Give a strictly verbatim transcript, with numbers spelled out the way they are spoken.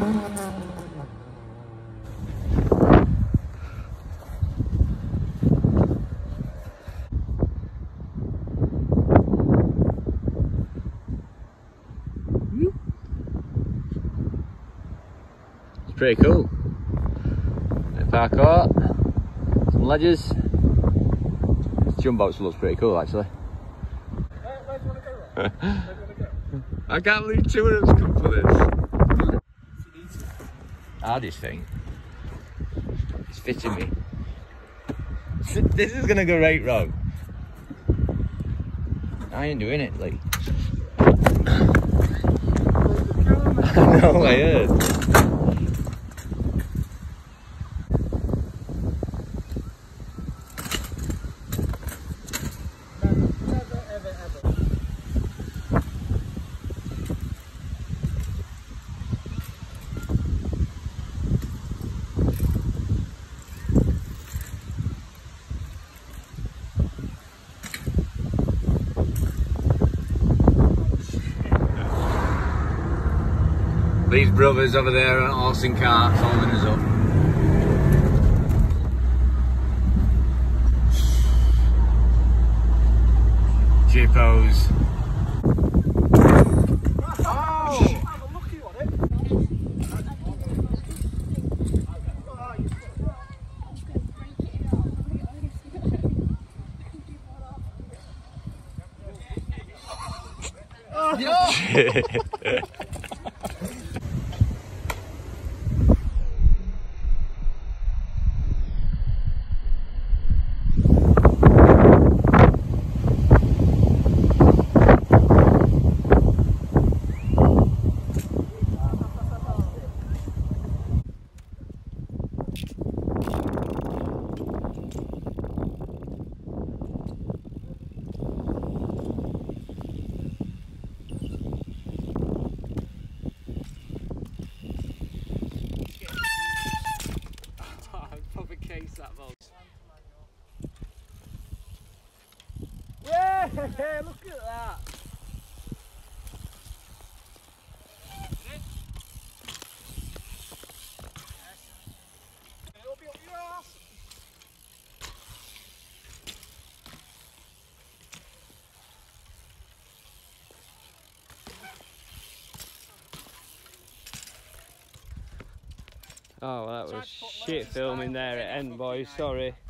It's pretty cool. Parkour, some ledges. This jump box looks pretty cool actually. Where, where do you want to go, Rob? Where do you want to go? I can't believe two of them's come for this. Hardest thing. It's fitting me. This is gonna go right wrong. I ain't doing it, like. I know, I heard. These brothers over there on horse and cart following us up. Jippos. Oh! Have a looky on it. Oh! Yeah, look at that. It'll be up your ass. Oh, well, that was shit filming there at end, boys. Sorry.